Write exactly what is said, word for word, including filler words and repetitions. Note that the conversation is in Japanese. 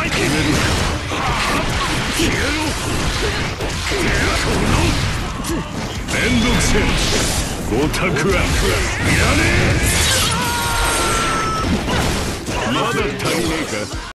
まいてめんどくせえオタクはいらねえまだ足りねえか